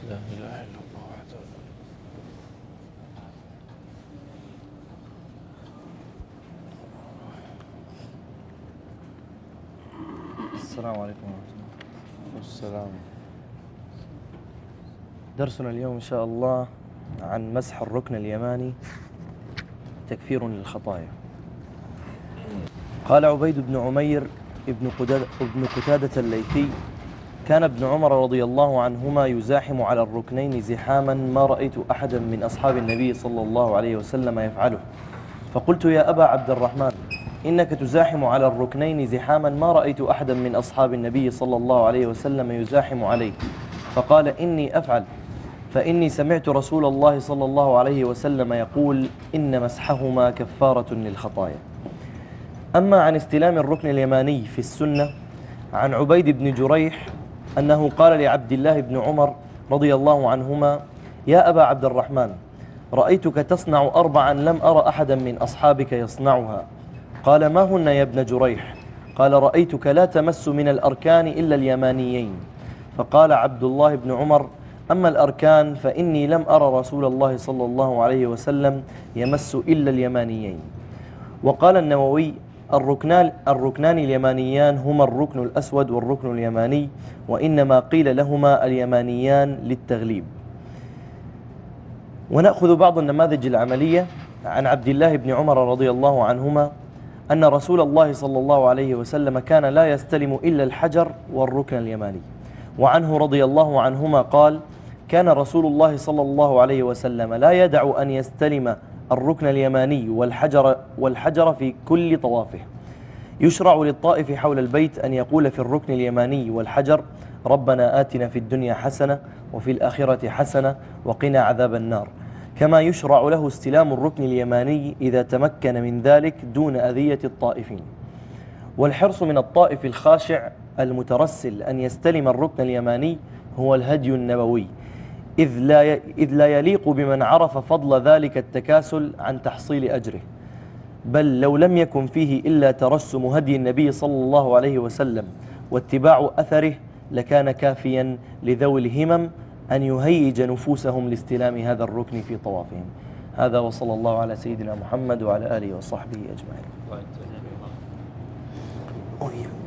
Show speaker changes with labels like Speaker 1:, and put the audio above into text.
Speaker 1: لا إله إلا الله وحده.
Speaker 2: السلام عليكم ورحمة الله.
Speaker 1: والسلام.
Speaker 2: درسنا اليوم إن شاء الله عن مسح الركن اليماني تكفير للخطايا. قال عبيد بن عمير ابن قتادة الليثي: كان ابن عمر رضي الله عنهما يزاحم على الركنين زحاما ما رأيت أحدا من أصحاب النبي صلى الله عليه وسلم يفعله، فقلت: يا أبا عبد الرحمن، إنك تزاحم على الركنين زحاما ما رأيت أحدا من أصحاب النبي صلى الله عليه وسلم يزاحم عليه. فقال: إني أفعل، فإني سمعت رسول الله صلى الله عليه وسلم يقول: إن مسحهما كفارة للخطايا. أما عن استلام الركن اليماني في السنة، عن عبيد بن جريح أنه قال لعبد الله بن عمر رضي الله عنهما: يا أبا عبد الرحمن، رأيتك تصنع 4 لم أرى أحدا من أصحابك يصنعها. قال: ما هن يا ابن جريح؟ قال: رأيتك لا تمس من الأركان إلا اليمانيين. فقال عبد الله بن عمر: أما الأركان فإني لم أرى رسول الله صلى الله عليه وسلم يمس إلا اليمانيين. وقال النووي: الركنان اليمانيان هما الركن الأسود والركن اليماني، وإنما قيل لهما اليمانيان للتغليب. ونأخذ بعض النماذج العملية عن عبد الله بن عمر رضي الله عنهما أن رسول الله صلى الله عليه وسلم كان لا يستلم إلا الحجر والركن اليماني. وعنه رضي الله عنهما قال: كان رسول الله صلى الله عليه وسلم لا يدع أن يستلم الركن اليماني والحجر في كل طوافه. يشرع للطائف حول البيت أن يقول في الركن اليماني والحجر: ربنا آتنا في الدنيا حسنة وفي الآخرة حسنة وقنا عذاب النار. كما يشرع له استلام الركن اليماني إذا تمكن من ذلك دون أذية الطائفين. والحرص من الطائف الخاشع المترسل أن يستلم الركن اليماني هو الهدي النبوي، إذ لا يليق بمن عرف فضل ذلك التكاسل عن تحصيل أجره، بل لو لم يكن فيه إلا ترسم هدي النبي صلى الله عليه وسلم واتباع أثره لكان كافيا لذوي الهمم أن يهيج نفوسهم لاستلام هذا الركن في طوافهم. هذا وصلى الله على سيدنا محمد وعلى آله وصحبه أجمعين.